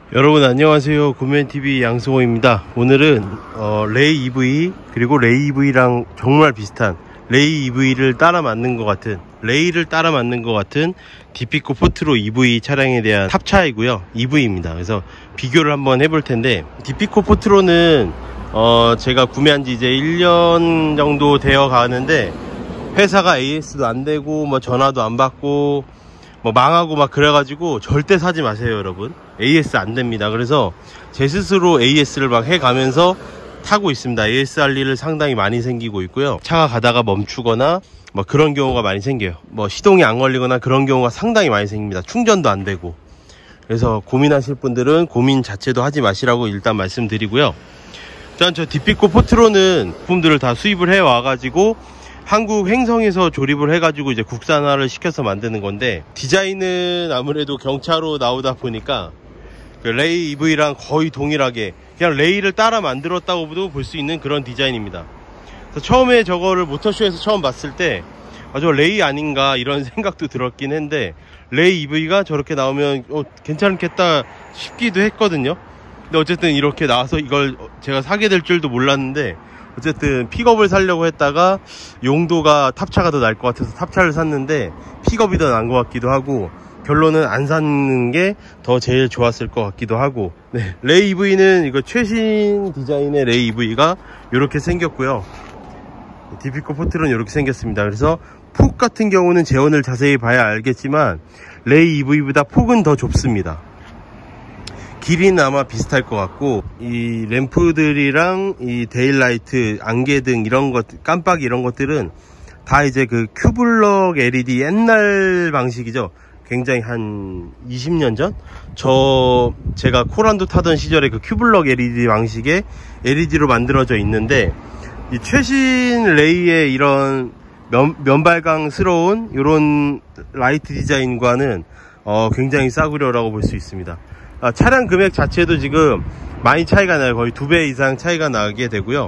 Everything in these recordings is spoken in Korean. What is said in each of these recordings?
여러분 안녕하세요. 구매TV 양승호입니다. 오늘은 레이 EV 그리고 레이 EV랑 정말 비슷한 레이 EV를 따라 맞는 것 같은 레이를 따라 맞는 것 같은 디피코 포트로 EV 차량에 대한 탑차이고요. EV입니다. 그래서 비교를 한번 해볼 텐데, 디피코 포트로는 제가 구매한 지 이제 1년 정도 되어 가는데 회사가 AS도 안 되고 뭐 전화도 안 받고 뭐 망하고 막 그래가지고 절대 사지 마세요, 여러분. AS 안 됩니다. 그래서 제 스스로 AS를 막 해가면서 타고 있습니다. AS 할 일을 상당히 많이 생기고 있고요. 차가 가다가 멈추거나 뭐 그런 경우가 많이 생겨요. 뭐 시동이 안 걸리거나 그런 경우가 상당히 많이 생깁니다. 충전도 안 되고. 그래서 고민하실 분들은 고민 자체도 하지 마시라고 일단 말씀드리고요. 일단 저 디피코 포트로는 부품들을 다 수입을 해 와가지고 한국 횡성에서 조립을 해가지고 이제 국산화를 시켜서 만드는 건데, 디자인은 아무래도 경차로 나오다 보니까 그 레이 EV랑 거의 동일하게 그냥 레이를 따라 만들었다고도 볼 수 있는 그런 디자인입니다. 그래서 처음에 저거를 모터쇼에서 처음 봤을 때 저 레이 아닌가 이런 생각도 들었긴 했는데, 레이 EV가 저렇게 나오면 괜찮겠다 싶기도 했거든요. 근데 어쨌든 이렇게 나와서 이걸 제가 사게 될 줄도 몰랐는데, 어쨌든 픽업을 사려고 했다가 용도가 탑차가 더 나을 것 같아서 탑차를 샀는데 픽업이 더 나은 것 같기도 하고, 결론은 안 사는 게 더 제일 좋았을 것 같기도 하고. 네, 레이 EV는 이거 최신 디자인의 레이 EV가 이렇게 생겼고요. 디피코 포트로는 이렇게 생겼습니다. 그래서 폭 같은 경우는 재원을 자세히 봐야 알겠지만 레이 EV보다 폭은 더 좁습니다. 길이는 아마 비슷할 것 같고, 이 램프들이랑 이 데일라이트, 안개등 이런 것, 깜빡이 이런 것들은 다 이제 그 큐블럭 LED 옛날 방식이죠. 굉장히 한 20년 전? 제가 코란도 타던 시절에 그 큐블럭 LED 방식의 LED로 만들어져 있는데, 이 최신 레이의 이런 면발광스러운 이런 라이트 디자인과는 굉장히 싸구려라고 볼 수 있습니다. 차량 금액 자체도 지금 많이 차이가 나요. 거의 2배 이상 차이가 나게 되고요.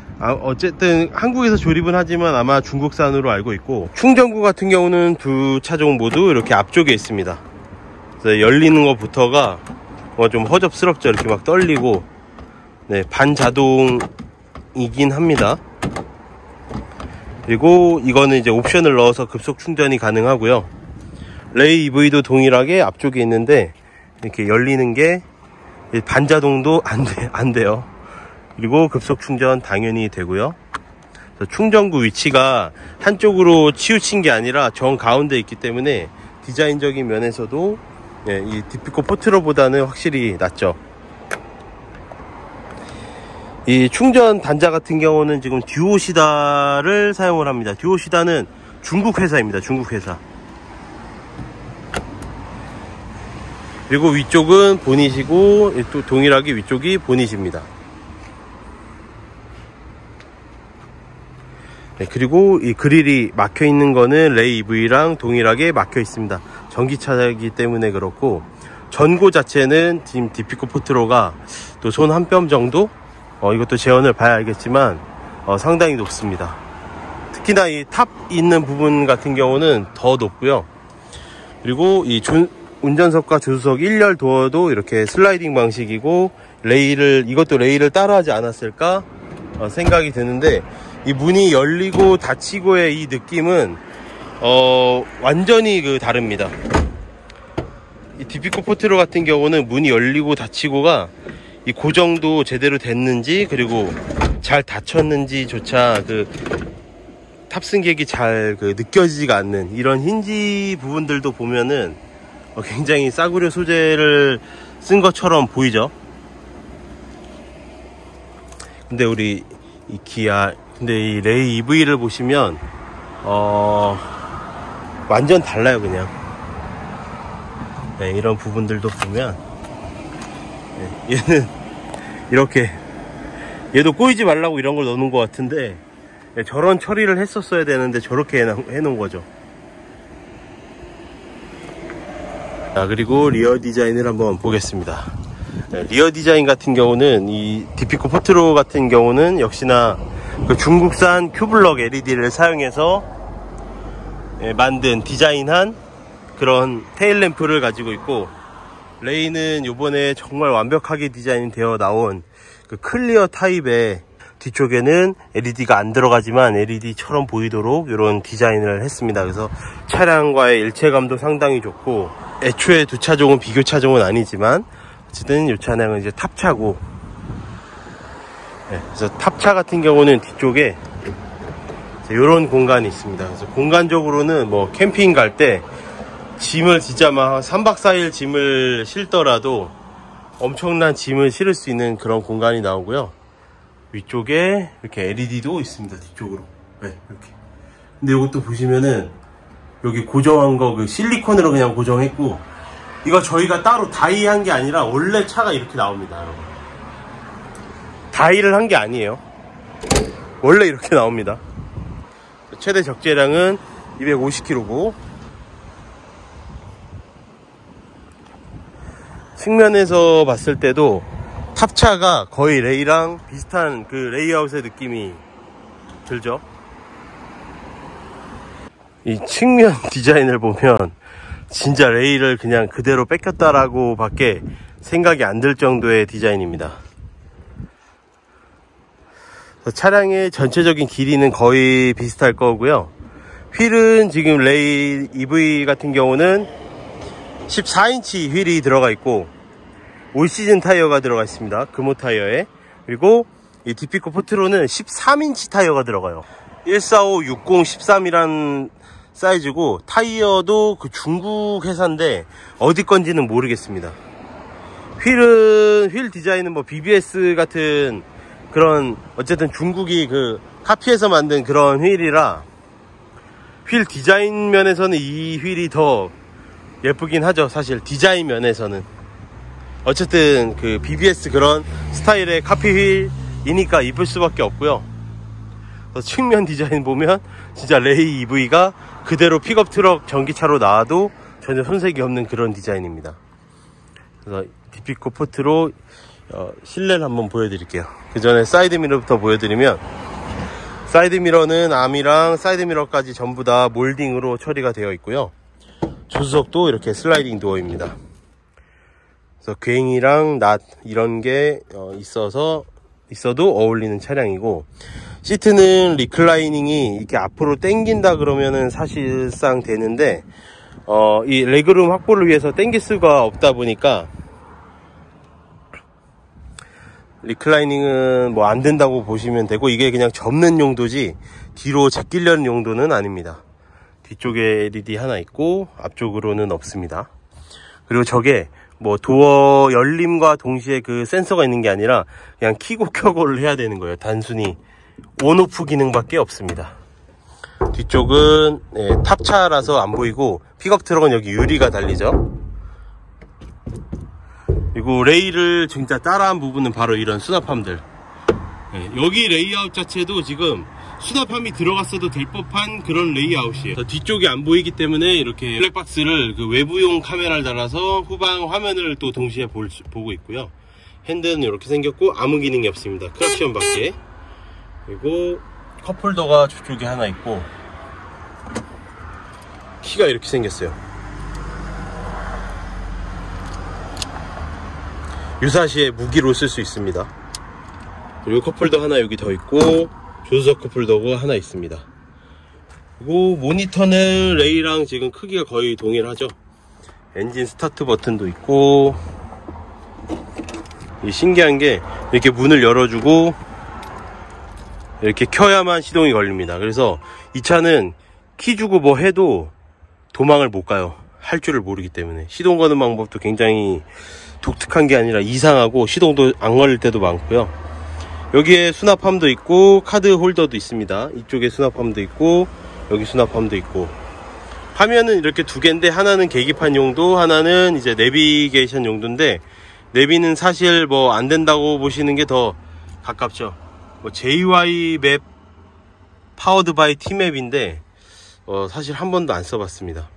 어쨌든 한국에서 조립은 하지만 아마 중국산으로 알고 있고, 충전구 같은 경우는 두 차종 모두 이렇게 앞쪽에 있습니다. 그래서 열리는 것부터가 좀 허접스럽죠. 이렇게 막 떨리고. 네, 반자동이긴 합니다. 그리고 이거는 이제 옵션을 넣어서 급속 충전이 가능하고요. 레이 EV도 동일하게 앞쪽에 있는데 이렇게 열리는 게 반자동도 안 돼요. 그리고 급속 충전 당연히 되고요. 충전구 위치가 한쪽으로 치우친 게 아니라 정 가운데 있기 때문에 디자인적인 면에서도 이 디피코 포트로보다는 확실히 낫죠. 이 충전 단자 같은 경우는 지금 듀오시다를 사용을 합니다. 듀오시다는 중국 회사입니다. 중국 회사. 그리고 위쪽은 보닛이고, 또 동일하게 위쪽이 보닛입니다. 네, 그리고 이 그릴이 막혀 있는 거는 레이 EV랑 동일하게 막혀 있습니다. 전기차이기 때문에 그렇고, 전고 자체는 지금 디피코 포트로가 또 손 한 뼘 정도? 이것도 재원을 봐야 알겠지만 상당히 높습니다. 특히나 이 탑 있는 부분 같은 경우는 더 높고요. 그리고 이 운전석과 조수석 1열 도어도 이렇게 슬라이딩 방식이고, 이것도 레이를 따라하지 않았을까 생각이 드는데, 이 문이 열리고 닫히고의 이 느낌은 완전히 다릅니다. 이 디피코 포트로 같은 경우는 문이 열리고 닫히고가 이 고정도 제대로 됐는지, 그리고 잘 닫혔는지조차 탑승객이 잘 느껴지지가 않는 이런 힌지 부분들도 보면은 굉장히 싸구려 소재를 쓴 것처럼 보이죠. 근데 이 레이 EV를 보시면 완전 달라요. 그냥 이런 부분들도 보면 얘는 이렇게, 얘도 꼬이지 말라고 이런 걸 넣는 것 같은데 저런 처리를 했었어야 되는데 저렇게 해놓은 거죠. 자, 그리고 리어 디자인을 한번 보겠습니다. 리어 디자인 같은 경우는 이 디피코 포트로 같은 경우는 역시나 중국산 큐블럭 LED를 사용해서 만든 디자인한 그런 테일 램프를 가지고 있고, 레이는 요번에 정말 완벽하게 디자인 되어 나온 그 클리어 타입의 뒤쪽에는 LED가 안 들어가지만 LED처럼 보이도록 이런 디자인을 했습니다. 그래서 차량과의 일체감도 상당히 좋고, 애초에 두 차종은 비교 차종은 아니지만 어쨌든 이 차량은 이제 탑차고, 네, 그래서 탑차 같은 경우는 뒤쪽에 이런 공간이 있습니다. 그래서 공간적으로는 뭐 캠핑 갈 때 짐을 진짜 막 3박 4일 짐을 실더라도 엄청난 짐을 실을 수 있는 그런 공간이 나오고요. 위쪽에 이렇게 LED도 있습니다. 뒤쪽으로. 네, 이렇게. 근데 이것도 보시면은 여기 고정한 거 그 실리콘으로 그냥 고정했고, 이거 저희가 따로 다이한 게 아니라 원래 차가 이렇게 나옵니다, 여러분. 다이를 한 게 아니에요. 원래 이렇게 나옵니다. 최대 적재량은 250kg고, 측면에서 봤을 때도 탑차가 거의 레이랑 비슷한 그 레이아웃의 느낌이 들죠. 이 측면 디자인을 보면 진짜 레이를 그냥 그대로 뺏겼다라고 밖에 생각이 안 들 정도의 디자인입니다. 차량의 전체적인 길이는 거의 비슷할 거고요. 휠은 지금 레이 EV 같은 경우는 14인치 휠이 들어가 있고, 올 시즌 타이어가 들어가 있습니다. 금호 타이어에. 그리고 이 디피코 포트로는 13인치 타이어가 들어가요. 145-60-13이란 사이즈고, 타이어도 그 중국 회사인데 어디 건지는 모르겠습니다. 휠 디자인은 뭐 BBS 같은 그런, 어쨌든 중국이 그 카피해서 만든 그런 휠이라, 휠 디자인 면에서는 이 휠이 더 예쁘긴 하죠. 사실 디자인 면에서는. 어쨌든 그 BBS 그런 스타일의 카피 휠이니까 이쁠 수밖에 없고요. 측면 디자인 보면 진짜 레이 EV가 그대로 픽업 트럭 전기차로 나와도 전혀 손색이 없는 그런 디자인입니다. 그래서 디피코 포트로 실내를 한번 보여드릴게요. 그 전에 사이드미러부터 보여드리면, 사이드미러는 암이랑 사이드미러까지 전부 다 몰딩으로 처리가 되어 있고요. 조수석도 이렇게 슬라이딩 도어입니다. 그래서 괭이랑 낫 이런 게 있어도 어울리는 차량이고, 시트는 리클라이닝이 이렇게 앞으로 당긴다 그러면은 사실상 되는데, 이 레그룸 확보를 위해서 당길 수가 없다 보니까 리클라이닝은 뭐 안 된다고 보시면 되고, 이게 그냥 접는 용도지 뒤로 제끼려는 용도는 아닙니다. 뒤쪽에 LED 하나 있고 앞쪽으로는 없습니다. 그리고 저게 뭐 도어 열림과 동시에 그 센서가 있는 게 아니라 그냥 키고 켜고를 해야 되는 거예요. 단순히 온오프 기능밖에 없습니다. 뒤쪽은 탑차라서 안 보이고, 픽업 트럭은 여기 유리가 달리죠. 그리고 레이를 진짜 따라한 부분은 바로 이런 수납함들. 여기 레이아웃 자체도 지금 수납함이 들어갔어도 될 법한 그런 레이아웃이에요. 뒤쪽이 안 보이기 때문에 이렇게 블랙박스를 그 외부용 카메라를 달아서 후방 화면을 또 동시에 보고 있고요. 핸드는 이렇게 생겼고 아무 기능이 없습니다. 크락션 밖에. 그리고 컵홀더가 저쪽에 하나 있고, 키가 이렇게 생겼어요. 유사시에 무기로 쓸 수 있습니다. 그리고 컵홀더 하나 여기 더 있고, 조수석 컵홀더가 하나 있습니다. 그리고 모니터는 레이랑 지금 크기가 거의 동일하죠. 엔진 스타트 버튼도 있고, 신기한 게 이렇게 문을 열어주고 이렇게 켜야만 시동이 걸립니다. 그래서 이 차는 키 주고 뭐 해도 도망을 못 가요. 할 줄을 모르기 때문에. 시동 거는 방법도 굉장히 독특한 게 아니라 이상하고, 시동도 안 걸릴 때도 많고요. 여기에 수납함도 있고 카드 홀더도 있습니다. 이쪽에 수납함도 있고 여기 수납함도 있고, 화면은 이렇게 두 개인데 하나는 계기판 용도, 하나는 이제 내비게이션 용도인데, 내비는 사실 뭐 안 된다고 보시는 게 더 가깝죠. 뭐 JY 맵 파워드 바이 T맵인데 사실 한 번도 안 써봤습니다.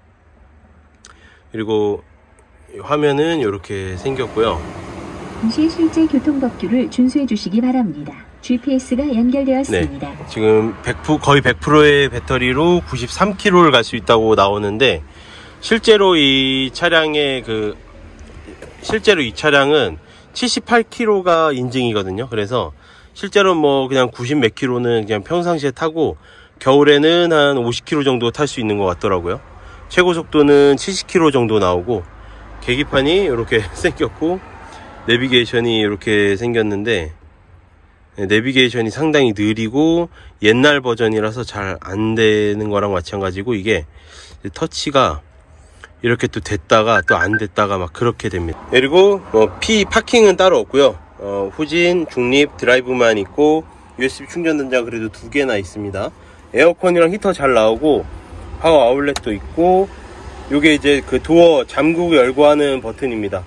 그리고 화면은 이렇게 생겼고요. 동시에 실제 교통법규를 준수해 주시기 바랍니다. GPS가 연결되었습니다. 네, 지금 거의 100%의 배터리로 93km를 갈 수 있다고 나오는데, 실제로 이 차량의 그 실제로 이 차량은 78km가 인증이거든요. 그래서 실제로 뭐 그냥 90 몇 킬로는 그냥 평상시에 타고 겨울에는 한 50km 정도 탈 수 있는 것 같더라고요. 최고 속도는 70km 정도 나오고, 계기판이 이렇게 생겼고 내비게이션이 이렇게 생겼는데, 내비게이션이 상당히 느리고 옛날 버전이라서 잘 안 되는 거랑 마찬가지고, 이게 터치가 이렇게 또 됐다가 또 안 됐다가 막 그렇게 됩니다. 그리고 파킹은 따로 없고요. 후진, 중립, 드라이브만 있고, USB 충전 단자 그래도 2개나 있습니다. 에어컨이랑 히터 잘 나오고, 파워 아울렛도 있고, 요게 이제 그 도어 잠그고 열고 하는 버튼입니다.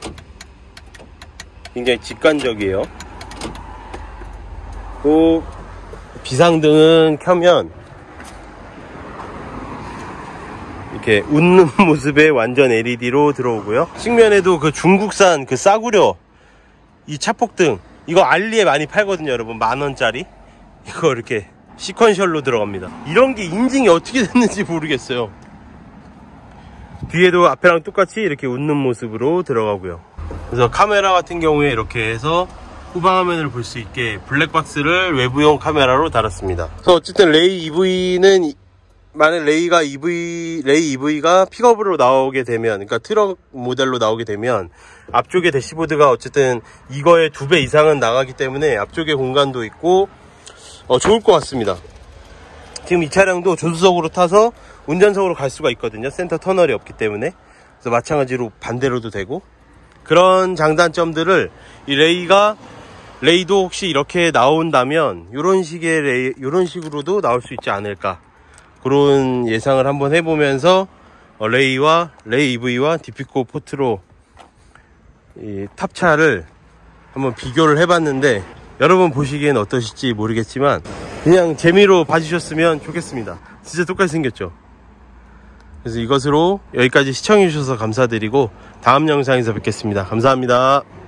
굉장히 직관적이에요. 또 비상등은 켜면 이렇게 웃는 모습의 완전 LED로 들어오고요. 측면에도 그 중국산 그 싸구려 이 차폭등, 이거 알리에 많이 팔거든요 여러분. 10,000원짜리 이거 이렇게 시퀀셜로 들어갑니다. 이런 게 인증이 어떻게 됐는지 모르겠어요. 뒤에도 앞에랑 똑같이 이렇게 웃는 모습으로 들어가고요. 그래서 카메라 같은 경우에 이렇게 해서 후방화면을 볼 수 있게 블랙박스를 외부용 카메라로 달았습니다. 그래서 어쨌든 레이 EV는, 만약 레이 EV가 픽업으로 나오게 되면, 그러니까 트럭 모델로 나오게 되면 앞쪽에 대시보드가 어쨌든 이거의 2배 이상은 나가기 때문에 앞쪽에 공간도 있고 좋을 것 같습니다. 지금 이 차량도 조수석으로 타서 운전석으로 갈 수가 있거든요. 센터 터널이 없기 때문에. 그래서 마찬가지로 반대로도 되고, 그런 장단점들을 이 레이도 혹시 이렇게 나온다면 이런 식으로도 나올 수 있지 않을까, 그런 예상을 한번 해보면서 레이 EV와 디피코 포트로 이 탑차를 한번 비교를 해봤는데, 여러분 보시기엔 어떠실지 모르겠지만 그냥 재미로 봐주셨으면 좋겠습니다. 진짜 똑같이 생겼죠. 그래서 이것으로 여기까지 시청해 주셔서 감사드리고, 다음 영상에서 뵙겠습니다. 감사합니다.